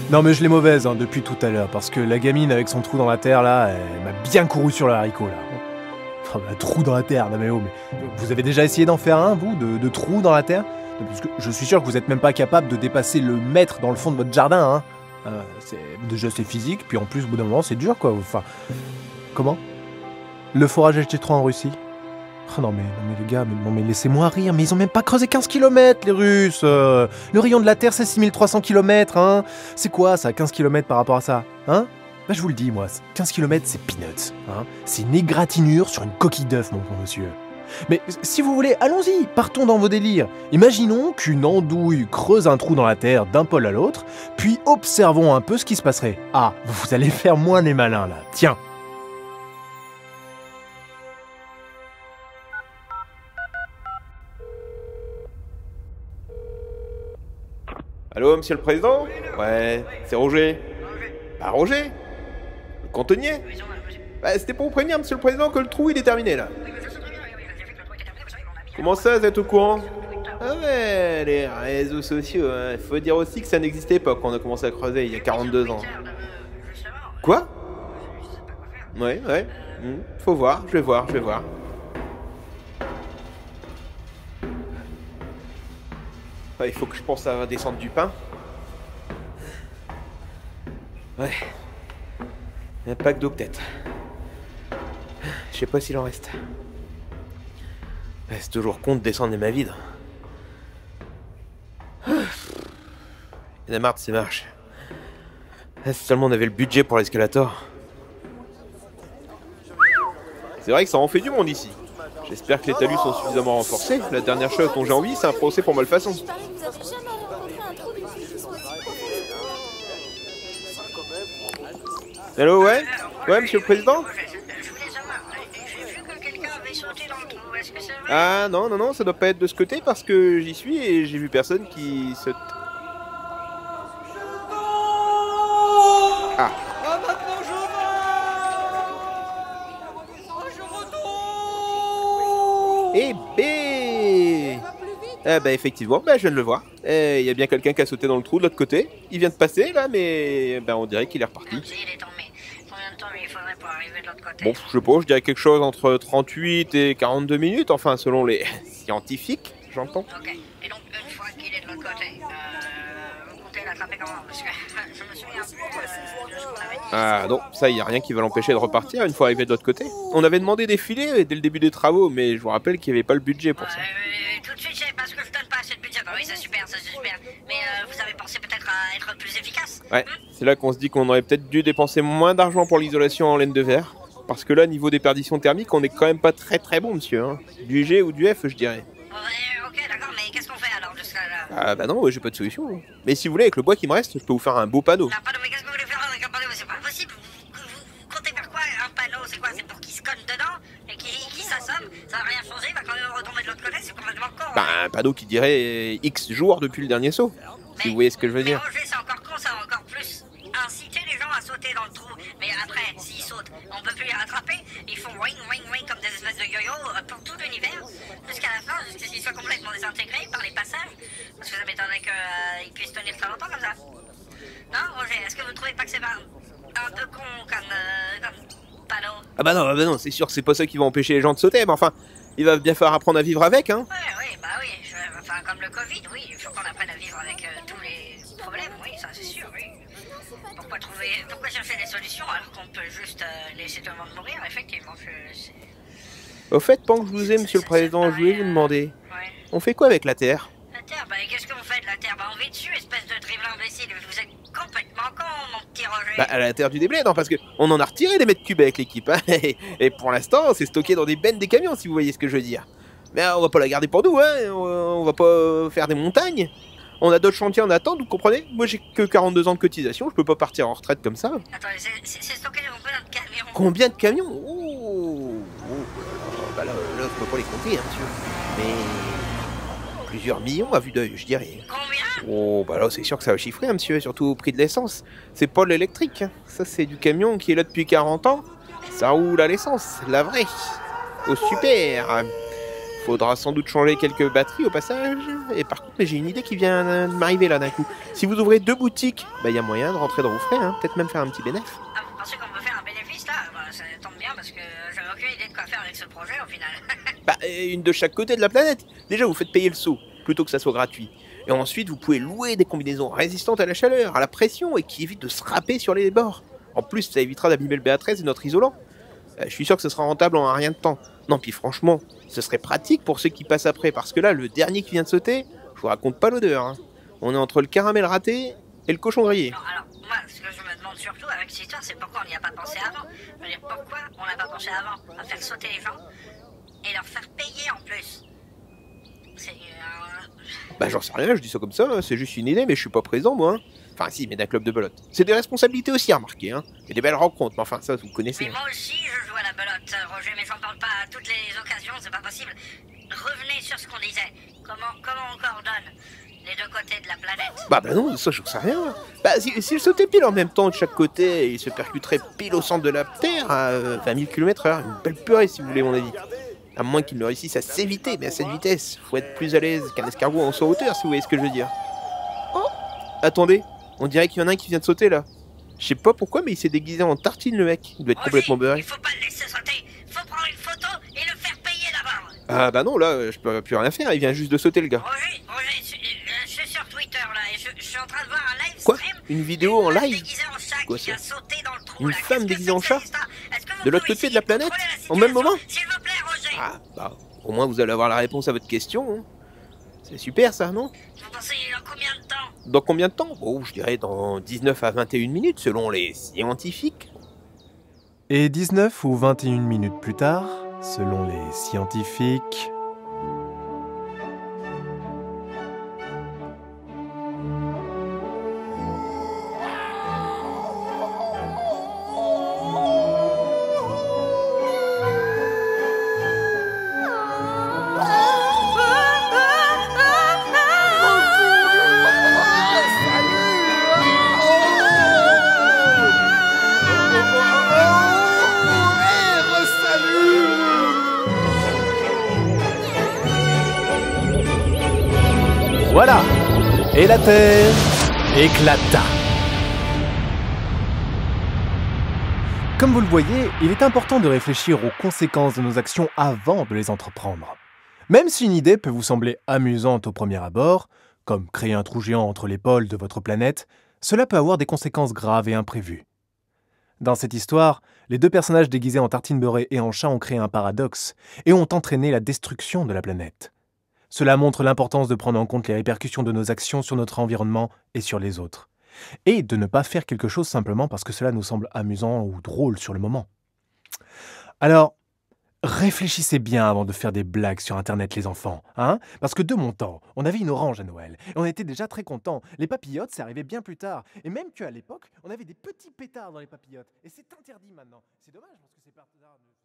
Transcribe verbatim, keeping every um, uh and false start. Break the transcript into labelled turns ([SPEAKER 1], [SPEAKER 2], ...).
[SPEAKER 1] Non mais je l'ai mauvaise hein, depuis tout à l'heure, parce que la gamine avec son trou dans la terre là, elle m'a bien couru sur le haricot là. Enfin, un trou dans la terre, non mais oh, mais vous avez déjà essayé d'en faire un, vous, de, de trou dans la terre? Parce que je suis sûr que vous êtes même pas capable de dépasser le mètre dans le fond de votre jardin, hein. Euh, c'est, déjà c'est physique, puis en plus au bout d'un moment c'est dur quoi. Enfin, comment? Le forage H T trois en Russie? Oh non mais, non mais les gars, mais, non mais laissez-moi rire, mais ils ont même pas creusé quinze kilomètres les Russes. euh, Le rayon de la Terre c'est six mille trois cents kilomètres, hein. C'est quoi ça, quinze kilomètres par rapport à ça, hein? Bah je vous le dis moi, quinze kilomètres c'est peanuts, hein. C'est une égratignure sur une coquille d'œuf mon bon monsieur. Mais si vous voulez, allons-y, partons dans vos délires. Imaginons qu'une andouille creuse un trou dans la terre d'un pôle à l'autre, puis observons un peu ce qui se passerait. Ah, vous allez faire moins les malins là, tiens.
[SPEAKER 2] Allô, monsieur le président? Ouais, c'est Roger. Bah, Roger? Le cantonnier? Bah, c'était pour vous prévenir, monsieur le président, que le trou, il est terminé, là. Comment ça, vous êtes au courant? Ah ouais, les réseaux sociaux, hein. Faut dire aussi que ça n'existait pas quand on a commencé à creuser, il y a quarante-deux ans. Quoi? Ouais, ouais. Hmm. Faut voir, je vais voir, je vais voir. Ouais, il faut que je pense à descendre du pain. Ouais. Un pack d'eau peut-être. Je sais pas s'il en reste. Ouais, c'est toujours con de descendre les mains vides. Il y en a marre de ces marches. Ah, si seulement on avait le budget pour l'escalator. C'est vrai que ça en fait du monde ici. J'espère que les talus sont suffisamment renforcés. La dernière chose dont j'ai envie, c'est un procès pour malfaçon. Allô, ouais? Ouais, monsieur le président? Ah non, non, non, ça doit pas être de ce côté parce que j'y suis et j'ai vu personne qui saute. Ah. Eh bé! Ah bah effectivement, bah je viens de le voir. Il y a bien quelqu'un qui a sauté dans le trou de l'autre côté. Il vient de passer là, mais bah on dirait qu'il est reparti. Bon, je sais pas, je dirais quelque chose entre trente-huit et quarante-deux minutes, enfin selon les scientifiques, j'entends.
[SPEAKER 3] Ok, et donc une fois qu'il est de l'autre côté, euh, vous comptez l'attraper comment? Parce que je me souviens plus euh, de ce qu'on avait dit.
[SPEAKER 2] Ah non, ça y a rien qui va l'empêcher de repartir une fois arrivé de l'autre côté. On avait demandé des filets dès le début des travaux, mais je vous rappelle qu'il n'y avait pas le budget pour ça.
[SPEAKER 3] Euh, tout de suite, c'est parce que je donne pas assez de budget. Bah oui, c'est super, ça c'est super. Mais euh, vous avez pensé peut-être à être plus efficace?
[SPEAKER 2] Ouais, c'est là qu'on se dit qu'on aurait peut-être dû dépenser moins d'argent pour l'isolation en laine de verre. Parce que là, niveau des perditions thermiques, on est quand même pas très très bon, monsieur. Hein. Du G ou du F, je dirais.
[SPEAKER 3] Ouais, ok, d'accord, mais qu'est-ce qu'on fait alors de ça là?
[SPEAKER 2] Ah bah non, j'ai pas de solution. Hein. Mais si vous voulez, avec le bois qui me reste, je peux vous faire un beau panneau.
[SPEAKER 3] Un panneau, mais qu'est-ce que vous voulez faire avec un panneau? C'est pas possible. Vous, vous, vous comptez faire quoi? Un panneau, c'est quoi? C'est pour qu'il se cogne dedans et qu'il qu s'assomme? Ça va rien changer, il va quand même retomber de l'autre côté, c'est complètement con.
[SPEAKER 2] Bah un panneau qui dirait X jours depuis le dernier saut. Mais, si vous voyez ce que je veux dire.
[SPEAKER 3] Mais Roger, c'est encore con, ça va encore plus inciter les gens à sauter dans le trou. Mais après, s'ils sautent, on peut plus les rattraper. Ils font wing, wing, wing comme des espèces de yo-yo euh, pour tout l'univers, jusqu'à la fin, jusqu'à ce qu'ils soient complètement désintégrés par les passages. Parce que ça m'étonnerait qu'ils euh, puissent tenir très longtemps comme ça. Non, Roger, est-ce que vous trouvez pas que c'est pas un peu con comme, euh, comme panneau?
[SPEAKER 2] Ah bah non, bah non, c'est sûr que c'est pas ça qui va empêcher les gens de sauter, mais enfin, il va bien falloir apprendre à vivre avec, hein.
[SPEAKER 3] Ouais, oui, bah oui, je, enfin comme le Covid, oui, il faut qu'on apprenne à vivre avec euh, tous les problèmes, oui, ça c'est sûr, oui. Pourquoi trouver, pourquoi chercher des solutions alors qu'on peut juste euh, laisser tout le monde mourir, effectivement, je,
[SPEAKER 2] au fait, pendant que je vous ai, monsieur le président, je voulais vous demander,
[SPEAKER 3] ouais.
[SPEAKER 2] On fait quoi avec la Terre?
[SPEAKER 3] La Terre, bah qu'est-ce que vous faites de la Terre? Bah on vit dessus, espèce de dribbling imbécile, vous êtes complètement con, mon petit Roger.
[SPEAKER 2] Bah à la Terre du déblai, non, parce que on en a retiré des mètres cubes avec l'équipe, hein, et, et pour l'instant, c'est stocké dans des bennes des camions, si vous voyez ce que je veux dire. Mais on va pas la garder pour nous, hein, on va pas faire des montagnes. On a d'autres chantiers en attente, vous comprenez? Moi j'ai que quarante-deux ans de cotisation, je peux pas partir en retraite comme ça.
[SPEAKER 3] Attendez, c'est stocké dans combien de camions?
[SPEAKER 2] Combien de camions? Oh, oh, bah là, là, je peux pas les compter, hein, monsieur. Mais plusieurs millions à vue d'œil, je dirais.
[SPEAKER 3] Combien?
[SPEAKER 2] Oh, bah là, c'est sûr que ça va chiffrer, hein, monsieur, surtout au prix de l'essence. C'est pas de l'électrique, hein. Ça c'est du camion qui est là depuis quarante ans. Ça roule à l'essence, la vraie. Au super. faudra sans doute changer quelques batteries au passage. Et par contre, mais j'ai une idée qui vient de m'arriver là d'un coup. Si vous ouvrez deux boutiques, bah il y a moyen de rentrer dans vos frais, hein. Peut-être même faire un petit bénéfice.
[SPEAKER 3] Ah, vous pensez qu'on peut faire un bénéfice là? Bah, ça tombe bien parce que j'avais aucune idée de quoi faire avec ce projet au final.
[SPEAKER 2] Bah, une de chaque côté de la planète. Déjà, vous faites payer le seau, plutôt que ça soit gratuit. Et ensuite, vous pouvez louer des combinaisons résistantes à la chaleur, à la pression, et qui évitent de se râper sur les bords. En plus, ça évitera d'abîmer le B A treize et notre isolant. Euh, je suis sûr que ce sera rentable en un rien de temps. Non, puis franchement, ce serait pratique pour ceux qui passent après, parce que là, le dernier qui vient de sauter, je vous raconte pas l'odeur. Hein. On est entre le caramel raté et le cochon grillé.
[SPEAKER 3] Non, alors, moi, ce que je me demande surtout avec cette histoire, c'est pourquoi on n'y a pas pensé avant. Je veux dire, pourquoi on n'a pas pensé avant à faire sauter les gens et leur faire payer en plus. C'est... Euh...
[SPEAKER 2] Bah j'en sais rien, je dis ça comme ça, hein. C'est juste une idée, mais je suis pas présent moi. Hein. Enfin si, mais d'un club de belote. C'est des responsabilités aussi à remarquer, hein. Et des belles rencontres, mais enfin ça, vous connaissez.
[SPEAKER 3] Mais
[SPEAKER 2] hein.
[SPEAKER 3] moi aussi, je joue à la belote, Roger, mais j'en parle pas à toutes les occasions, c'est pas possible. Revenez sur ce qu'on disait. Comment, comment on coordonne les deux côtés de la planète?
[SPEAKER 2] Bah bah non, ça j'en sais rien. Bah si- s'ils sautaient pile en même temps de chaque côté, ils se percuteraient pile au centre de la Terre à euh, vingt mille kilomètres heure. Une belle purée si vous voulez mon avis. À moins qu'ils ne réussissent à s'éviter, mais à cette vitesse, faut être plus à l'aise qu'un escargot en saut en hauteur si vous voyez ce que je veux dire. Oh, attendez, on dirait qu'il y en a un qui vient de sauter là. Je sais pas pourquoi, mais il s'est déguisé en tartine le mec. Il doit être
[SPEAKER 3] Roger,
[SPEAKER 2] complètement beurré.
[SPEAKER 3] il faut pas le laisser sauter. Faut prendre une photo et le faire payer d'abord.
[SPEAKER 2] Ah bah non, là, je peux plus rien faire, il vient juste de sauter le gars.
[SPEAKER 3] Roger, Roger, je, je- je suis sur Twitter là et je, je suis en train de voir un live
[SPEAKER 2] Quoi?
[SPEAKER 3] stream.
[SPEAKER 2] Une vidéo en
[SPEAKER 3] Une femme
[SPEAKER 2] live?
[SPEAKER 3] déguisée en chat
[SPEAKER 2] Quoi,
[SPEAKER 3] qui
[SPEAKER 2] ça?
[SPEAKER 3] vient sauter dans le trou,
[SPEAKER 2] Une
[SPEAKER 3] là.
[SPEAKER 2] femme
[SPEAKER 3] Qu'est-ce que
[SPEAKER 2] déguisée
[SPEAKER 3] c'est
[SPEAKER 2] en
[SPEAKER 3] que
[SPEAKER 2] chat?
[SPEAKER 3] cette histoire? Est-ce que vous
[SPEAKER 2] De l'autre
[SPEAKER 3] pouvez
[SPEAKER 2] côté de la
[SPEAKER 3] essayer
[SPEAKER 2] planète?
[SPEAKER 3] contrôler la
[SPEAKER 2] En même
[SPEAKER 3] situation,
[SPEAKER 2] moment?
[SPEAKER 3] s'il vous plaît, Roger.
[SPEAKER 2] Ah bah, au moins vous allez avoir la réponse à votre question. Hein. C'est super ça, non?
[SPEAKER 3] Vous pensez dans combien de temps?
[SPEAKER 2] Dans combien de temps? Bon, je dirais dans dix-neuf à vingt et une minutes selon les scientifiques.
[SPEAKER 1] Et dix-neuf ou vingt et une minutes plus tard, selon les scientifiques... Voilà! Et la Terre éclata. Comme vous le voyez, il est important de réfléchir aux conséquences de nos actions avant de les entreprendre. Même si une idée peut vous sembler amusante au premier abord, comme créer un trou géant entre les pôles de votre planète, cela peut avoir des conséquences graves et imprévues. Dans cette histoire, les deux personnages déguisés en tartine beurrée et en chat ont créé un paradoxe et ont entraîné la destruction de la planète. Cela montre l'importance de prendre en compte les répercussions de nos actions sur notre environnement et sur les autres. Et de ne pas faire quelque chose simplement parce que cela nous semble amusant ou drôle sur le moment. Alors, réfléchissez bien avant de faire des blagues sur Internet, les enfants. Hein? Parce que de mon temps, on avait une orange à Noël. Et on était déjà très contents. Les papillotes, c'est arrivé bien plus tard. Et même qu'à l'époque, on avait des petits pétards dans les papillotes. Et c'est interdit maintenant. C'est dommage parce que ces pétards...